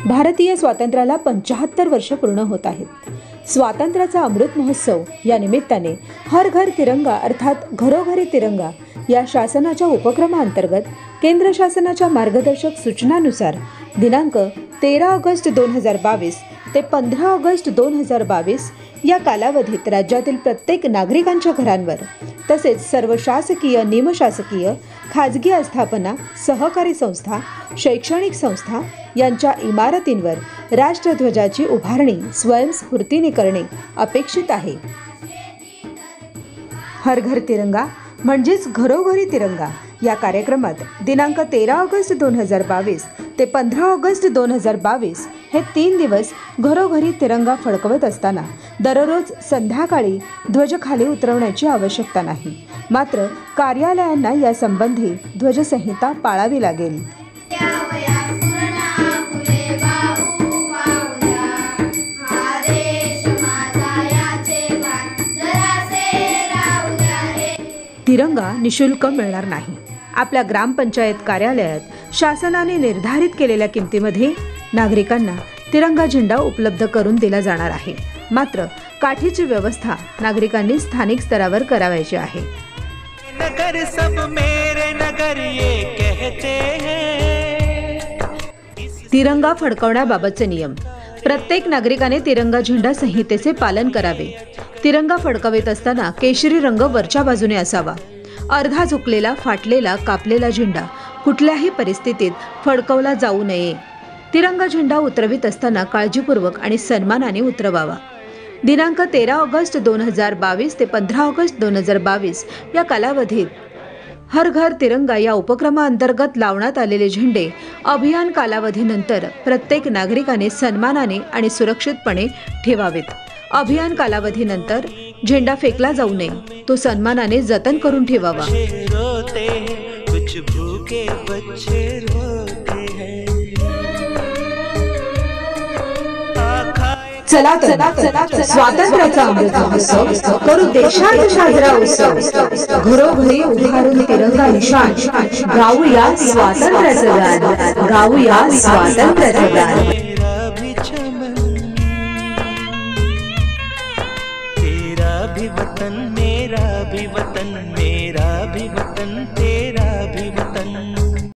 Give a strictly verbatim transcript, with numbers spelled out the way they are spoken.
भारतीय स्वातंत्र्याला पंचाहत्तर वर्ष पूर्ण होत आहेत। स्वातंत्र्याचा अमृत महोत्सव या निमित्ताने हर घर तिरंगा अर्थात घरोघरी तिरंगा या शासनाच्या उपक्रमाअंतर्गत केंद्र शासनाच्या मार्गदर्शक सूचनानुसार दिनांक तेरा ऑगस्ट दोन हजार बावीस ते पंधरा ऑगस्ट दोन हजार बावीस या कालावधीत राज्यातील प्रत्येक नागरिकांच्या घरांवर तसेच सर्व शासकीय, निमशासकीय, खाजगी आस्थापना, सहकारी संस्था, शैक्षणिक संस्था यांच्या इमारतींवर राष्ट्रध्वजाची उभारणी स्वयंस्फूर्तीने करणे अपेक्षित आहे। हर घर तिरंगा म्हणजेच घरोघरी तिरंगा या कार्यक्रमात दिनांक तेरा ऑगस्ट दोन हजार बावीस ते पंधरा ऑगस्ट दोन हजार बावीस हे तीन दिवस घरोघरी तिरंगा फडकवत असताना दररोज संध्याकाळी ध्वज खाली उतरवण्याची आवश्यकता नाही, मात्र कार्यालयांना यासंबंधी ध्वजसंहिता पाळावी लागेल। तिरंगा निशुल्क मिळणार नाही। आपल्या ग्रामपंचायत कार्यालयात शासनाने निर्धारित केलेल्या किमतीमध्ये नागरिकांना तिरंगा झेंडा उपलब्ध करून दिला जाणार आहे, मात्र काठीची व्यवस्था नागरिकांनी स्थानिक स्तरावर करावायची आहे। नगर सब मेरे नगर ये कहते हैं। तिरंगा फडकवण्याबाबतचे नियम। प्रत्येक नागरिकाने तिरंगा झेंडा संहितेचे पालन करावे। तिरंगा फडकवित असताना केशरी रंग वरच्या बाजूने असावा। अर्धा झुकलेला, फाटलेला, कापलेला झेंडा कुठल्याही परिस्थितीत फडकवला जाऊ नये। तिरंगा झेंडा उतरवित असताना काळजीपूर्वक आणि सन्मानाने उतरवावा। दिनांक तेरा ऑगस्ट दोन हजार बावीस ते पंधरा ऑगस्ट दोन हजार बावीस या कालावधीत हर घर तिरंगा या उपक्रमाअंतर्गत लावण्यात आलेले झेंडे अभियान कालावधीनंतर प्रत्येक नागरिकाने सन्मानाने आणि सुरक्षितपणे ठेवावेत। अभियान कालावधीनंतर झेंडा फेकला जाऊ नये, तो सन्मानाने जतन करून ठेवावा। रोते कुछ भूखे बच्चे रोते हैं। चला चला चला स्वातंत्र्याचा अमृत महोत्सव करू देशात साजरा उत्सव। घरोघरी उभारून तिरंगा निशाण गाऊया स्वातंत्र्याचं गाण, गाऊया स्वातंत्र्याचं गाण। मेरा भी चमन, तेरा भी वतन, मेरा भी वतन, मेरा